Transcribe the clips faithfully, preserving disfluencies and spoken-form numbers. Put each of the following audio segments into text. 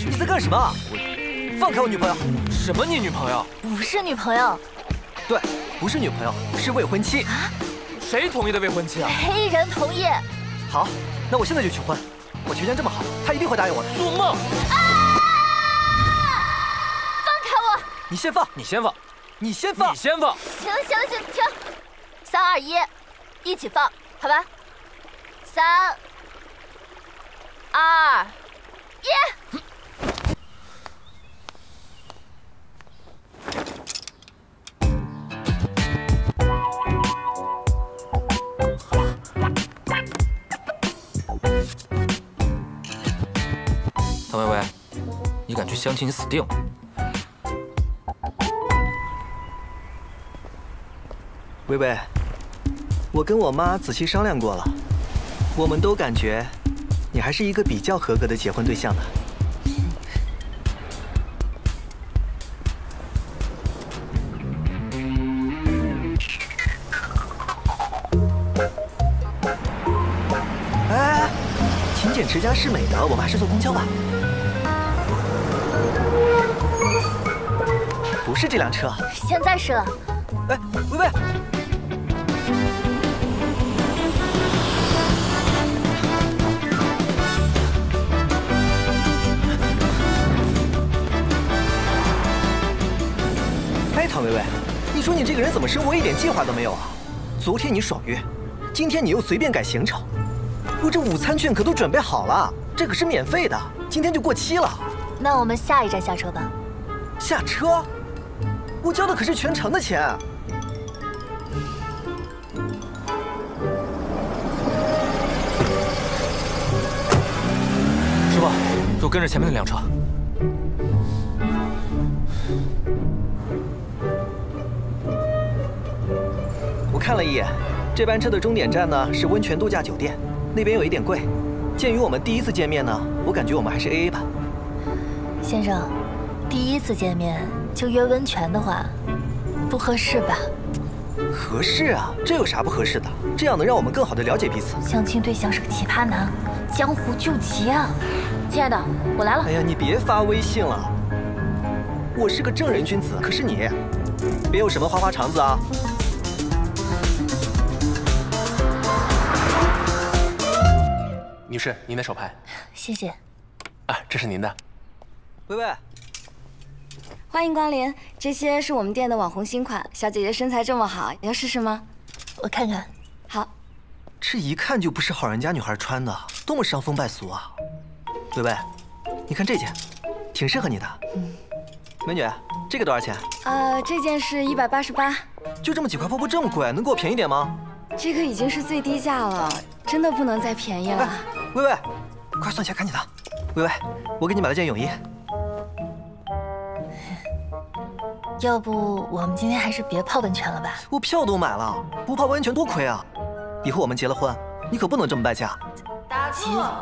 你在干什么？我放开我女朋友！ 什么你女朋友？ 不是女朋友。 对，不是女朋友，是未婚妻。 啊？ 谁同意的未婚妻啊？ 黑人同意。 好，那我现在就求婚。我条件这么好，他一定会答应我的。 做梦！ 啊！放开我！ 你先放， 你先放， 你先放， 你先放。 行行行，停！三二一，一起放，好吧？三二一。 唐薇薇，你敢去相亲，你死定了！ 薇薇，我跟我妈仔细商量过了，我们都感觉你还是一个比较合格的结婚对象的。哎，勤俭持家是美德，我们还是坐公交吧。不是这辆车， 现在是了。 哎，薇薇。 哎，唐薇薇，你说你这个人怎么生活一点计划都没有啊？昨天你爽约，今天你又随便改行程，我这午餐券可都准备好了，这可是免费的，今天就过期了。 那我们下一站下车吧。 下车？我交的可是全程的钱。 师傅，给我跟着前面那辆车。 我看了一眼，这班车的终点站呢是温泉度假酒店，那边有一点贵。鉴于我们第一次见面呢，我感觉我们还是 A A 吧。 先生，第一次见面就约温泉的话，不合适吧？ 合适啊，这有啥不合适的？这样能让我们更好的了解彼此。 相亲对象是个奇葩男，江湖救急啊！亲爱的，我来了。 哎呀，你别发微信了。我是个正人君子，可是你，别有什么花花肠子啊。 女士，您的手牌。 谢谢。 啊，这是您的。 薇薇， 欢迎光临，这些是我们店的网红新款。小姐姐身材这么好，要试试吗？ 我看看。 好。 这一看就不是好人家女孩穿的，多么伤风败俗啊！薇薇，你看这件，挺适合你的。嗯。美女，这个多少钱？ 呃，这件是一百八十八。 就这么几块破布这么贵，能给我便宜点吗？ 这个已经是最低价了，真的不能再便宜了。 薇薇，快算钱，赶紧的！薇薇，我给你买了件泳衣。 要不我们今天还是别泡温泉了吧？ 我票都买了，不泡温泉多亏啊！以后我们结了婚，你可不能这么败家。 打错。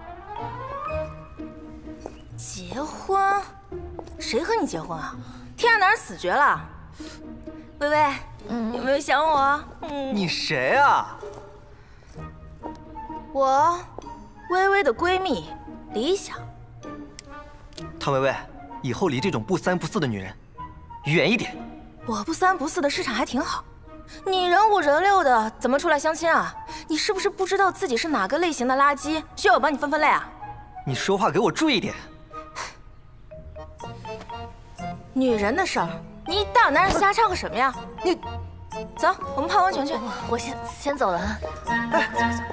结婚？谁和你结婚啊？天下男人死绝了。薇薇。 嗯、有没有想我？ 嗯、你谁啊？ 我，薇薇的闺蜜李想。 唐薇薇，以后离这种不三不四的女人远一点。 我不三不四的市场还挺好，你人五人六的，怎么出来相亲啊？你是不是不知道自己是哪个类型的垃圾，需要我帮你分分类啊？ 你说话给我注意点。 女人的事儿，你一大男人瞎掺和什么呀？你。 走，我们泡温泉去。 我我先先走了。 哎，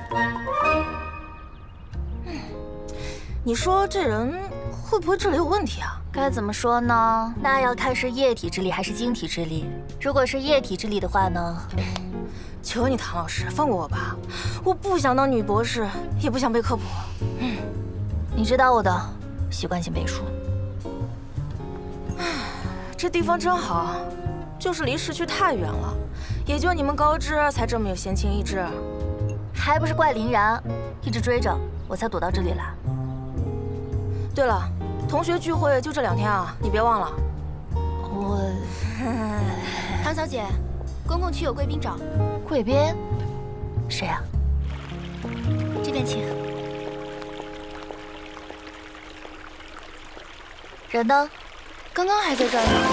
嗯，你说这人会不会智力有问题啊？ 该怎么说呢？那要看是液体智力还是晶体智力。如果是液体智力的话呢？ 求你，唐老师，放过我吧！我不想当女博士，也不想被科普。嗯， 你知道我的习惯性背书。 唉，这地方真好。 就是离市区太远了，也就你们高知才这么有闲情逸致， 还不是怪林然，一直追着我才躲到这里来。 对了，同学聚会就这两天啊，你别忘了。 我， 唐小姐，公共区有贵宾找。 贵宾？谁啊？ 这边请。 人呢？ 刚刚还在这儿呢。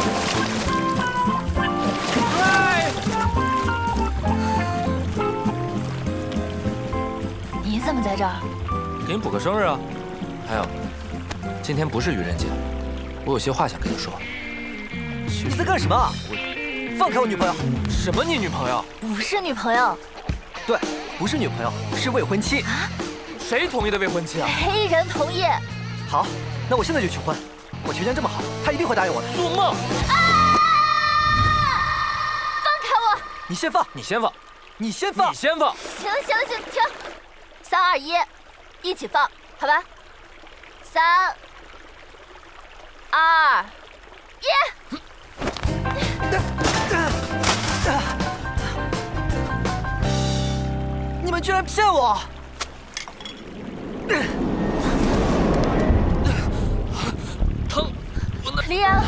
你怎么在这儿？ 给你补个生日啊！还有，今天不是愚人节，我有些话想跟你说。 你在干什么？我放开我女朋友！ 什么你女朋友？ 不是女朋友。 对，不是女朋友，是未婚妻。 啊？ 谁同意的未婚妻啊？ 黑人同意。 好，那我现在就求婚。我条件这么好，他一定会答应我的。 做梦！ 啊！放开我！ 你先放， 你先放， 你先放， 你先放。 行了行了行，停！三二一，一起放，好吧？三二一。 你们居然骗我！ 疼！我那李然，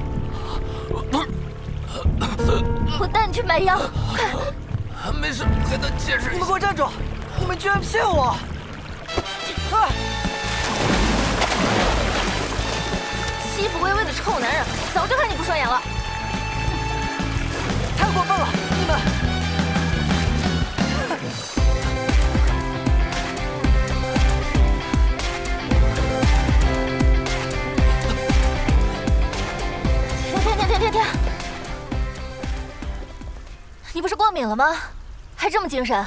我带你去买药，快！ 没事，还能解释。 你们给我站住！你们居然骗我！啊！ 欺负微微的臭男人，早就看你不顺眼了。 太过分了，你们！ 停停停停停停！你不是过敏了吗？还这么精神？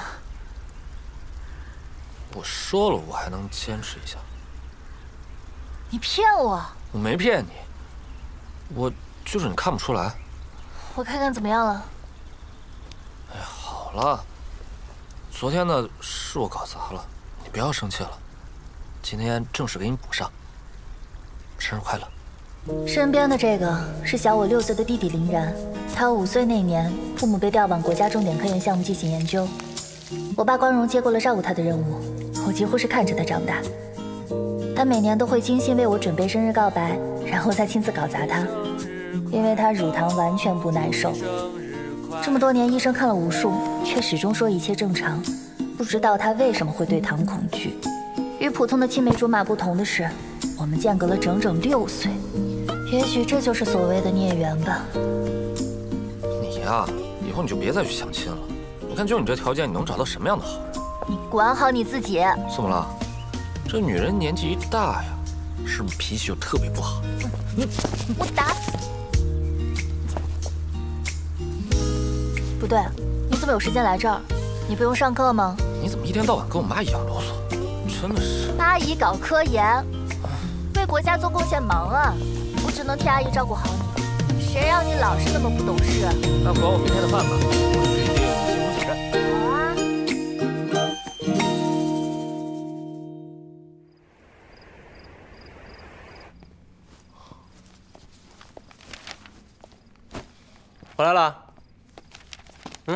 我说了，我还能坚持一下。 你骗我！ 我没骗你，我就是你看不出来。 我看看怎么样了。 哎呀，好了，昨天呢是我搞砸了，你不要生气了。今天正式给你补上。生日快乐！ 身边的这个是小我六岁的弟弟林然，他五岁那年，父母被调往国家重点科研项目进行研究，我爸光荣接过了照顾他的任务，我几乎是看着他长大。他每年都会精心为我准备生日告白，然后再亲自搞砸他，因为他乳糖完全不耐受。这么多年，医生看了无数，却始终说一切正常，不知道他为什么会对糖恐惧。与普通的青梅竹马不同的是，我们间隔了整整六岁。也许这就是所谓的孽缘吧。 你呀，以后你就别再去相亲了。你看，就你这条件，你能找到什么样的好人？ 你管好你自己。 怎么了？这女人年纪一大呀，是不是脾气就特别不好？ 你，我打死你！不对，你怎么有时间来这儿？你不用上课吗？ 你怎么一天到晚跟我妈一样啰嗦？真的是。 阿姨搞科研，为国家做贡献忙啊，我只能替阿姨照顾好你。谁让你老是那么不懂事？ 那管我明天的饭吧，我决定辛苦请战。 好啊。 回来了。嗯，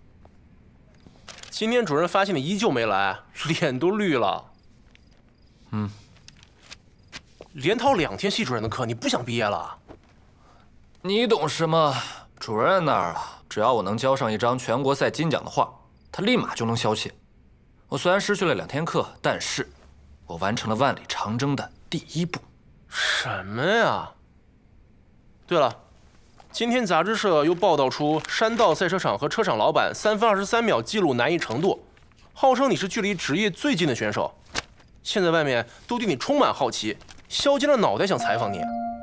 今天主任发现你依旧没来，脸都绿了。 嗯， 连逃两天系主任的课，你不想毕业了？ 你懂什么？主任那儿啊，只要我能交上一张全国赛金奖的画，他立马就能消气。我虽然失去了两天课，但是我完成了万里长征的第一步。 什么呀？对了。今天杂志社又报道出山道赛车场和车厂老板三分二十三秒记录难易程度，号称你是距离职业最近的选手。现在外面都对你充满好奇，削尖了脑袋想采访你。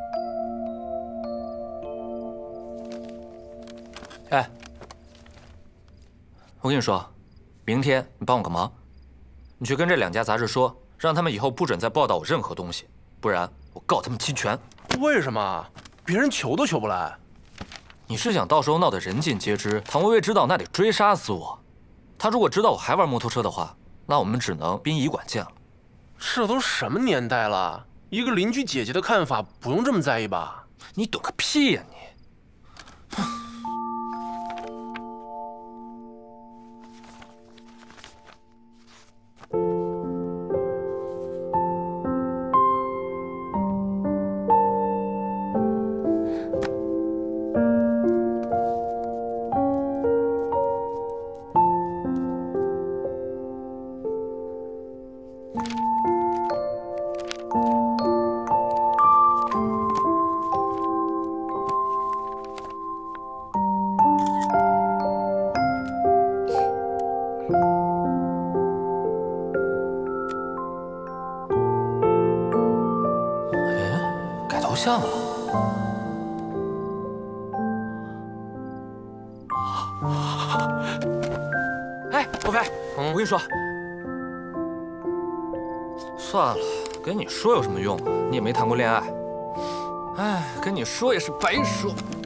哎，我跟你说，明天你帮我个忙，你去跟这两家杂志说，让他们以后不准再报道我任何东西，不然我告他们侵权。 为什么？别人求都求不来。 你是想到时候闹得人尽皆知，唐薇薇知道那得追杀死我。他如果知道我还玩摩托车的话，那我们只能殡仪馆见了。 这都什么年代了？一个邻居姐姐的看法不用这么在意吧？ 你懂个屁呀你！ 像啊。哎，莫非，我跟你说，算了，跟你说有什么用啊？你也没谈过恋爱。哎，跟你说也是白说。